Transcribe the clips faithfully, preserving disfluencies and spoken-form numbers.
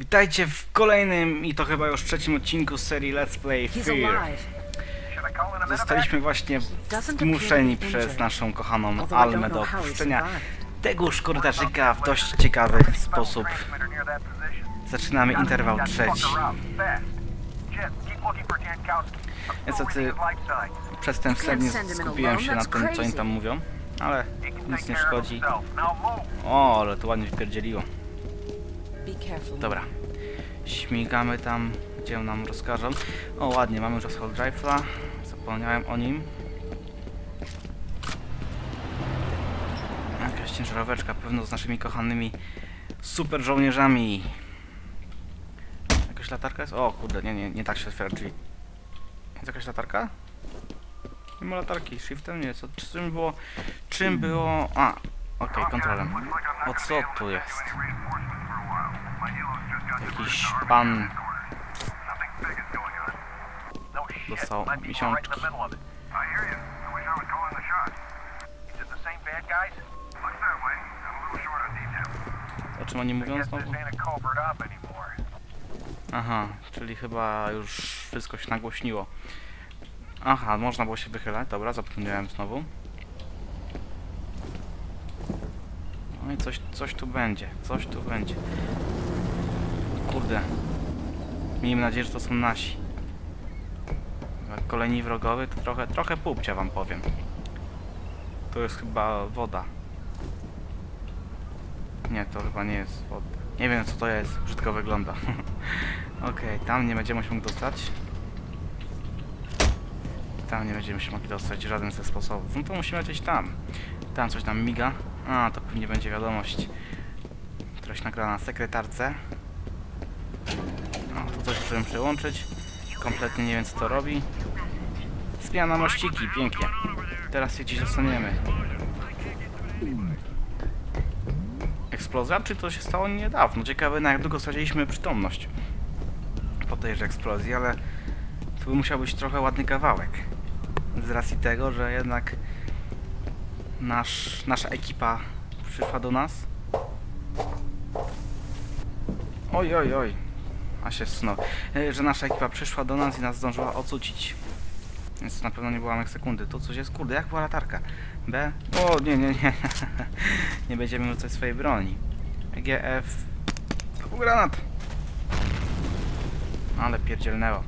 Witajcie w kolejnym i to chyba już trzecim odcinku serii Let's Play Fear. Zostaliśmy właśnie zmuszeni przez naszą kochaną Almę do opuszczenia tegoż korytarzyka w dość ciekawy sposób. Zaczynamy interwał trzeci. Niestety przez ten wstęp nie skupiłem się na tym, co oni tam mówią, ale nic nie szkodzi. O, ale to ładnie wpierdzieliło. Dobra. Śmigamy tam, gdzie nam rozkażą. O, ładnie, mamy już assault rifle'a. Zapomniałem o nim. Jakaś ciężaróweczka, pewno z naszymi kochanymi super żołnierzami. Jakaś latarka jest? O, kurde, nie, nie, nie tak się otwiera drzwi. Jest jakaś latarka? Nie ma latarki. Shiftem? Nie, co, czym było? Czym było? A, okej, okay, kontrolem. O, co tu jest? Jakiś pan dostał miesiączki. O czym oni mówią znowu? Aha, czyli chyba już wszystko się nagłośniło. Aha, można było się wychylać. Dobra, zapomniałem znowu. No i coś, coś tu będzie. Coś tu będzie. Kurde. Miejmy nadzieję, że to są nasi. Kolejni wrogowie to trochę, trochę pupcia wam powiem. To jest chyba woda. Nie, to chyba nie jest woda. Nie wiem, co to jest. Brzydko wygląda. Okej, okay, tam nie będziemy się mogli dostać. Tam nie będziemy się mogli dostać w żaden ze sposobów. No to musimy lecieć tam. Tam coś nam miga. A, to pewnie będzie wiadomość. Któraś nagrana na sekretarce. No, to coś możemy przełączyć. Kompletnie nie wiem, co to robi. Zmiana mościki, pięknie. Teraz się gdzieś dostaniemy. Eksplozja? Czy to się stało niedawno? Ciekawe, na jak długo straciliśmy przytomność po tejże eksplozji, ale to by musiał być trochę ładny kawałek. Z racji tego, że jednak nasz, nasza ekipa przyszła do nas. Oj, oj, oj. A się zsunął. Że nasza ekipa przyszła do nas i nas zdążyła ocucić. Więc to na pewno nie było łamek sekundy. To coś jest, kurde, jak była latarka? B? O, nie, nie, nie. Nie będziemy rzucać swojej broni. G F. To był granat. Ale pierdzielnęło.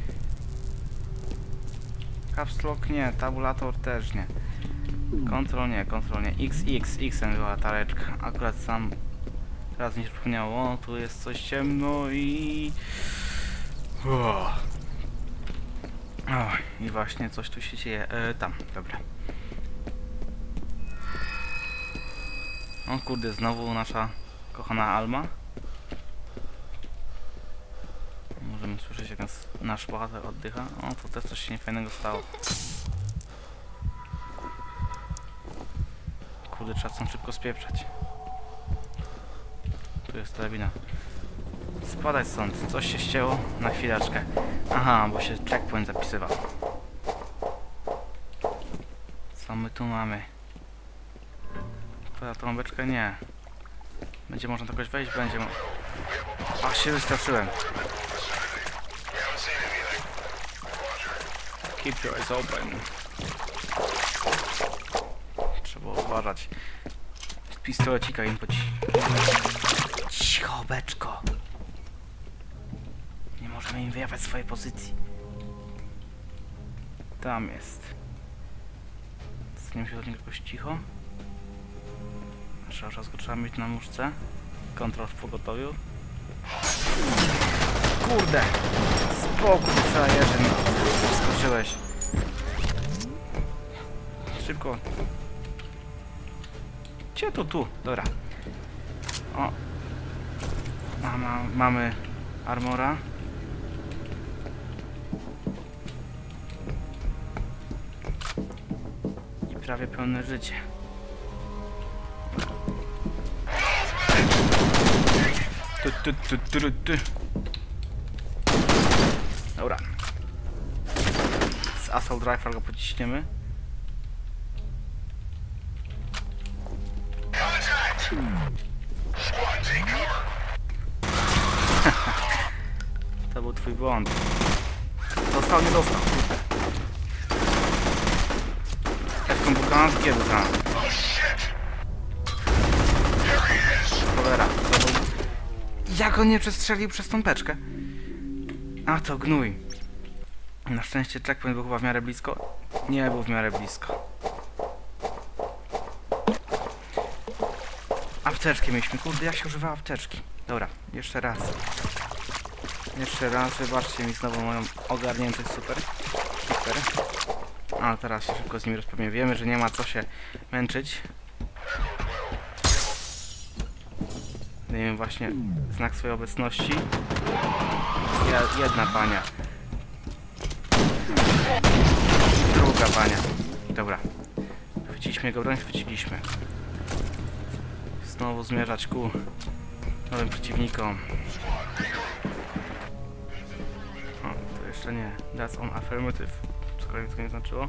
Caps lock nie, tabulator też nie. Kontrol nie, kontrol nie. X, X, X była latareczka. Akurat sam raz mi się przypomniało. O, tu jest coś ciemno i... O, i właśnie coś tu się dzieje. E, tam, dobra. O kurde, znowu nasza kochana Alma. Możemy słyszeć, jak nas, nasz bohater oddycha. O, to też coś się niefajnego stało. Kurde, trzeba stąd szybko spieprzać. Tu jest drabina. Spadać stąd. Coś się ścięło na chwileczkę. Aha, bo się checkpoint zapisywał. Co my tu mamy? Ta trąbeczka nie. Będzie można jakoś wejść? Będzie. Ach, się wystraszyłem. Keep your eyes open. Trzeba uważać. Z pistolecika im poci... Cicho, beczko. Nie możemy im wyjawiać swojej pozycji. Tam jest. Staniemy się do niego jakoś cicho. Trzeba czas go trzeba mieć na muszce. Kontrol w pogotowiu. Kurde! Spokój, frajerze, no. Skoczyłeś. Szybko. Gdzie to tu? Dobra. O. Mama, mamy armora. I prawie pełne życie. Tu, tu, tu, tu, tu. Dobra. Z assault rifle go pociśniemy. twój błąd. Dostał, nie dostał. Efką buka z kiedy tam. Cholera. Jak on nie przestrzelił przez tą beczkę? A to gnój. Na szczęście checkpoint był chyba w miarę blisko. Nie był w miarę blisko. Apteczki mieliśmy. Kurde, jak się używa apteczki? Dobra, jeszcze raz. Jeszcze raz, wybaczcie mi znowu moją ogarniętość super. Super. Ale teraz się szybko z nimi rozprawimy. Wiemy, że nie ma co się męczyć. Dajemy właśnie znak swojej obecności. Jedna pania. Druga pania. Dobra. Chwyciliśmy go broń, chwyciliśmy. Znowu zmierzać ku nowym przeciwnikom. O, to jeszcze nie. That's on affirmative. Cokolwiek to nie znaczyło.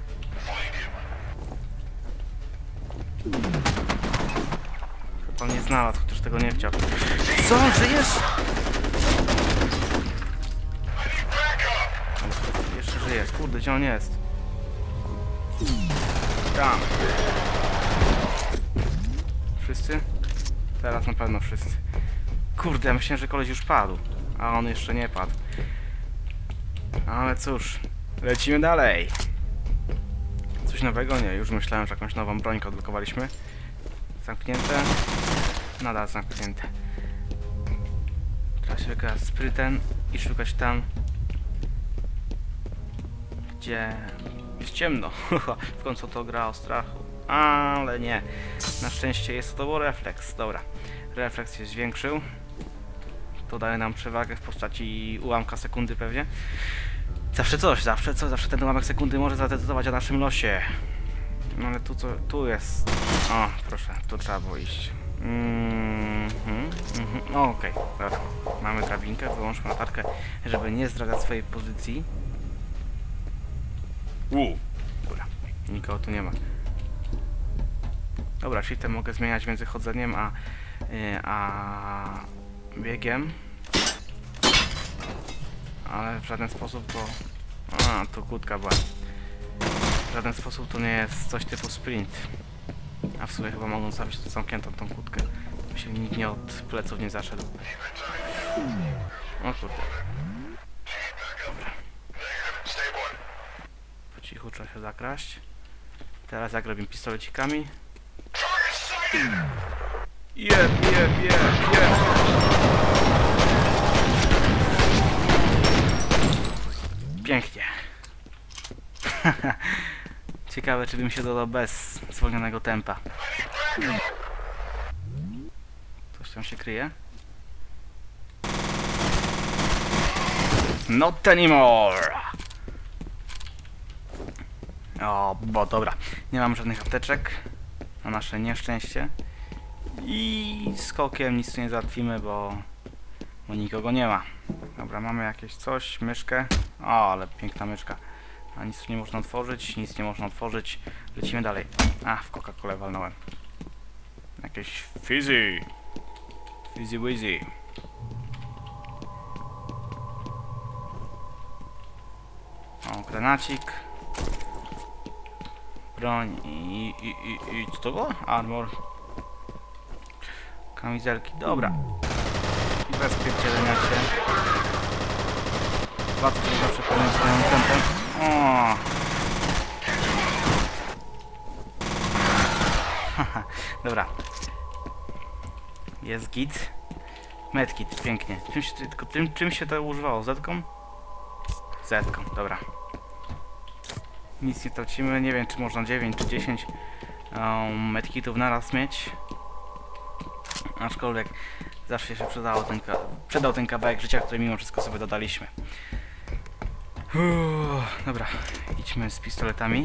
Chyba nie znalazł, chociaż tego nie chciał. Co? Żyjesz? Jeszcze żyjesz. Kurde, gdzie on jest? Tam. Wszyscy? Teraz na pewno wszyscy. Kurde, ja myślałem, że koleś już padł. A on jeszcze nie padł. Ale cóż. Lecimy dalej. Coś nowego? Nie, już myślałem, że jakąś nową brońkę odblokowaliśmy. Zamknięte. Nadal zamknięte. Trzeba się wygrać sprytem i szukać tam, gdzie jest ciemno. W końcu to gra o strachu. Ale nie. Na szczęście jest to refleks. Dobra. Refleks się zwiększył. To daje nam przewagę w postaci ułamka sekundy pewnie. Zawsze coś, zawsze coś, zawsze ten ułamek sekundy może zadecydować o naszym losie. No ale tu co, tu jest... O, proszę, tu trzeba było iść. Mm -hmm, mm -hmm. No okej, okay, dobra. Mamy drabinkę, wyłączmy latarkę, żeby nie zdradzać swojej pozycji. Uuu. Dobra, nikogo tu nie ma. Dobra, shiftem mogę zmieniać między chodzeniem a, yy, a biegiem. Ale w żaden sposób to... A, to kłódka była. W żaden sposób to nie jest coś typu sprint. A w sumie chyba mogą zostawić to zamkniętą tą kłódkę. By się nikt nie od pleców nie zaszedł. O kurde. Dobra. Po cichu trzeba się zakraść. Teraz jak robimy pistolecikami. Jeb, jeb, jeb, jeb. Pięknie. Ciekawe, czy bym się dodał bez zwolnionego tempa. Coś tam się kryje? Not anymore! O, bo dobra. Nie mam żadnych apteczek. Na nasze nieszczęście. I skokiem nic tu nie załatwimy, bo... bo nikogo nie ma. Dobra, mamy jakieś coś, myszkę. O, ale piękna myszka. A nic tu nie można otworzyć, nic nie można otworzyć. Lecimy dalej. A, w Coca-Colę walnąłem. Jakieś fizzy. Fizzy wizzy. O, granacik. Broń i, i, i, i co to było? Armor. Kamizelki, dobra. I bez pierdzielenia się. Łatwo się zawsze pełnić swoim tempem. O. Dobra. Jest git. Medkit, pięknie. Czym się, tylko tym, czym się to używało? Zetką? Zetką, dobra. Nic nie tracimy, nie wiem czy można dziewięć czy dziesięć um, medkitów naraz mieć. Aczkolwiek zawsze się przydało ten, przydał ten kawałek życia, który mimo wszystko sobie dodaliśmy. Uff, dobra, idźmy z pistoletami.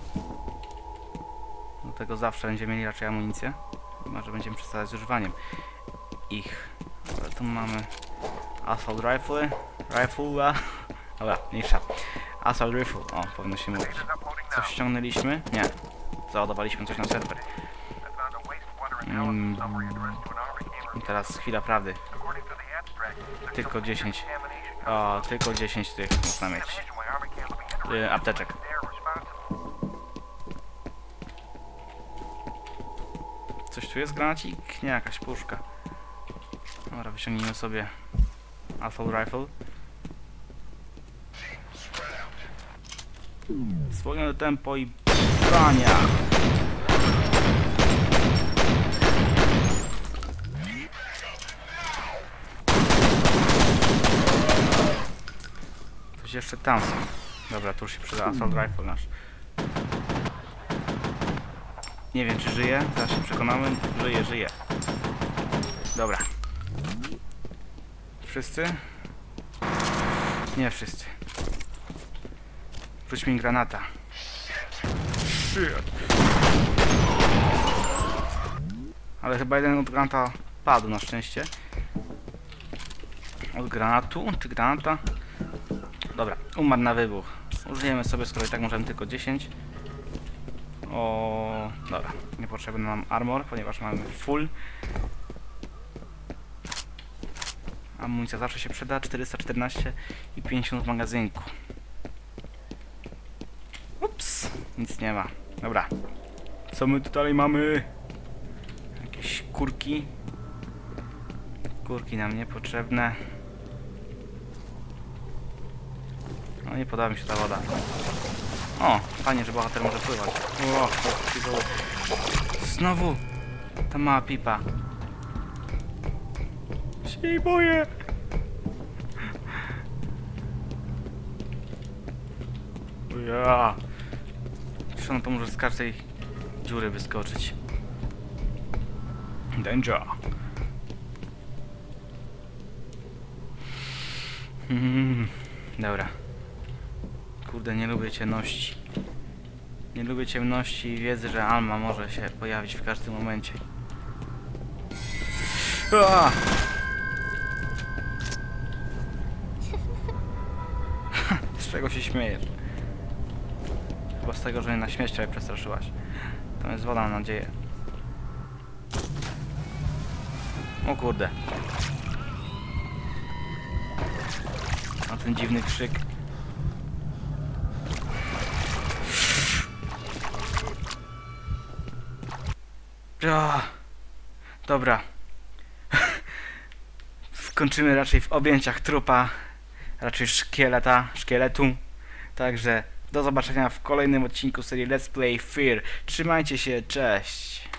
Do tego zawsze będziemy mieli raczej amunicję. Chyba że będziemy przestać z używaniem ich. Ale tu mamy Assault Rifle. Rifle. Dobra, mniejsza. Assault Rifle. O, powinno się mówić. Coś ściągnęliśmy? Nie. Załadowaliśmy coś na serwer. Mm. I teraz chwila prawdy. Tylko dziesięć. O, tylko dziesięć tych można mieć. Yy, apteczek. Coś tu jest? Granacik? Nie, jakaś puszka. Dobra, wyciągnijmy sobie Assault Rifle. Zwolnione tempo i brania. Coś jeszcze tam są. Dobra, tu już się przyda Assault Rifle nasz. Nie wiem, czy żyje. Zaraz się przekonamy. Żyje, żyje. Dobra. Wszyscy? Nie wszyscy. Wróć mi granata. Shit. Ale chyba jeden od granata padł na szczęście. Od granatu? Czy granata? Dobra, umarł na wybuch. Użyjemy sobie, skoro i tak możemy tylko dziesięć. O, dobra, niepotrzebny nam armor, ponieważ mamy full. Amunicja zawsze się przyda, czterysta czternaście i pięćdziesiąt w magazynku. Ups, nic nie ma. Dobra, co my tu dalej mamy? Jakieś kurki. Kurki nam niepotrzebne. No nie podoba mi się ta woda. O, fajnie, że bohater może pływać. O, znowu ta mała pipa. Się jej boję. Ja. Czy on pomoże z każdej dziury wyskoczyć? Danger. Hmm, dobra. Kurde, nie lubię ciemności. Nie lubię ciemności i wiedzy, że Alma może się pojawić w każdym momencie. Aaaa! Z czego się śmiejesz? Chyba z tego, że mnie na śmierć prawie przestraszyłaś. To jest woda, mam nadzieję. O kurde. A ten dziwny krzyk. O, dobra. Skończymy raczej w objęciach trupa, raczej szkieleta, szkieletu. Także do zobaczenia w kolejnym odcinku serii Let's Play Fear. Trzymajcie się, cześć!